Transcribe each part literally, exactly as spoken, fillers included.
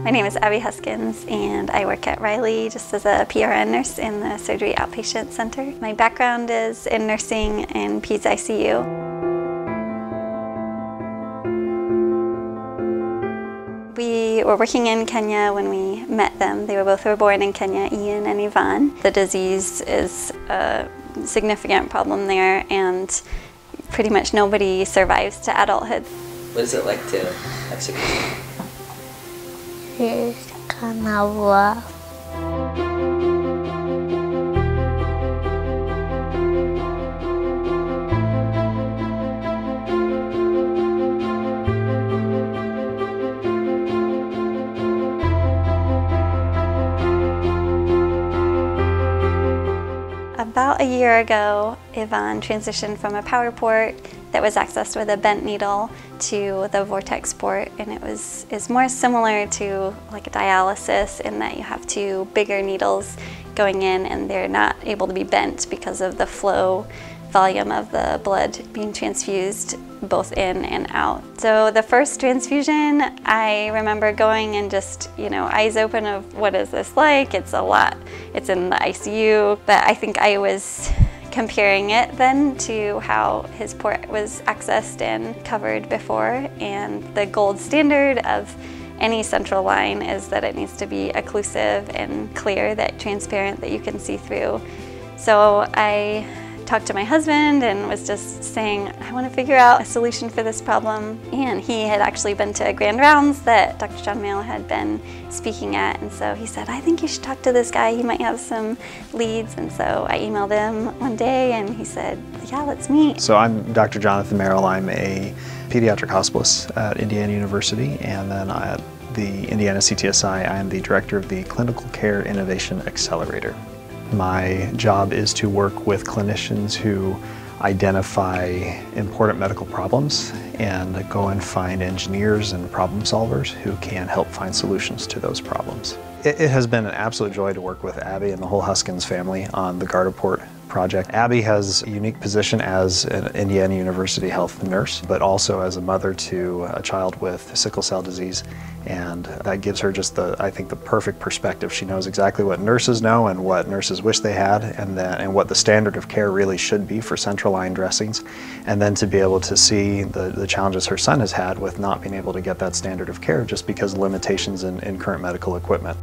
My name is Abi Huskins, and I work at Riley just as a P R N nurse in the Surgery Outpatient Center. My background is in nursing and Peds I C U. We were working in Kenya when we met them. They were both were born in Kenya, Ian and Yvonne. The disease is a significant problem there, and pretty much nobody survives to adulthood. What is it like to have sickle cell? It's kind of rough. About a year ago, Yvonne transitioned from a power port that was accessed with a bent needle to the vortex port, and it was is more similar to like a dialysis in that you have two bigger needles going in, and they're not able to be bent because of the flow volume of the blood being transfused both in and out. So the first transfusion, I remember going and just, you know, eyes open of what is this like? It's a lot. It's in the I C U, but I think I was comparing it then to how his port was accessed and covered before, and the gold standard of any central line is that it needs to be occlusive and clear, that transparent, that you can see through. So I talked to my husband and was just saying, I want to figure out a solution for this problem. And he had actually been to Grand Rounds that Doctor John Mail had been speaking at, and so he said, I think you should talk to this guy, he might have some leads. And so I emailed him one day and he said, yeah, let's meet. So I'm Doctor Jonathan Merrill. I'm a pediatric hospitalist at Indiana University, and then at the Indiana C T S I, I am the director of the Clinical Care Innovation Accelerator. My job is to work with clinicians who identify important medical problems and go and find engineers and problem solvers who can help find solutions to those problems. It, it has been an absolute joy to work with Abi and the whole Huskins family on the Garda-Port project. Abi has a unique position as an Indiana University health nurse, but also as a mother to a child with sickle cell disease, and that gives her just the, I think, the perfect perspective. She knows exactly what nurses know and what nurses wish they had, and that, and what the standard of care really should be for central line dressings, and then to be able to see the, the challenges her son has had with not being able to get that standard of care just because of limitations in, in current medical equipment.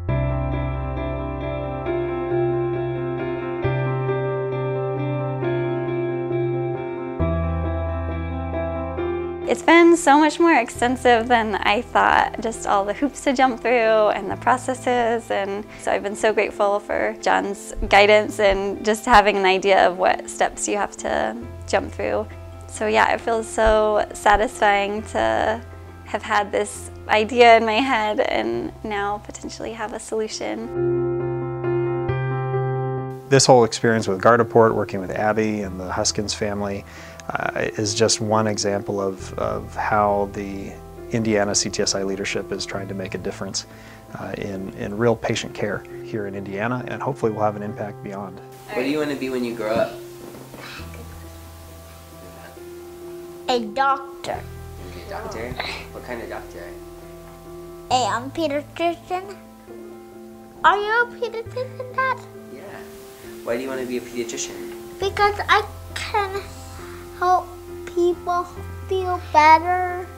It's been so much more extensive than I thought, just all the hoops to jump through and the processes, and so I've been so grateful for John's guidance and just having an idea of what steps you have to jump through. So yeah, it feels so satisfying to have had this idea in my head and now potentially have a solution. This whole experience with Garda-Port, working with Abi and the Huskins family, uh, is just one example of, of how the Indiana C T S I leadership is trying to make a difference uh, in, in real patient care here in Indiana, and hopefully we'll have an impact beyond. What do you want to be when you grow up? A doctor. You want to be a doctor? What kind of doctor? A um, pediatrician. Are you a pediatrician, Dad? Yeah. Why do you want to be a pediatrician? Because I can help people feel better.